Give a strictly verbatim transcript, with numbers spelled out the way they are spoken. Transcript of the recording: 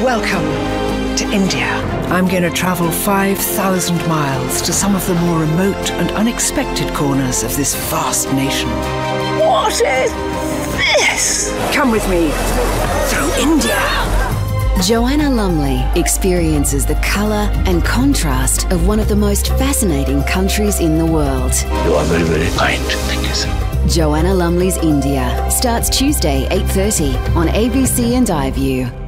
Welcome to India. I'm going to travel five thousand miles to some of the more remote and unexpected corners of this vast nation. What is this? Come with me through India. Joanna Lumley experiences the colour and contrast of one of the most fascinating countries in the world. You are very, very kind. Thank you, sir. Joanna Lumley's India starts Tuesday eight thirty on A B C and iView.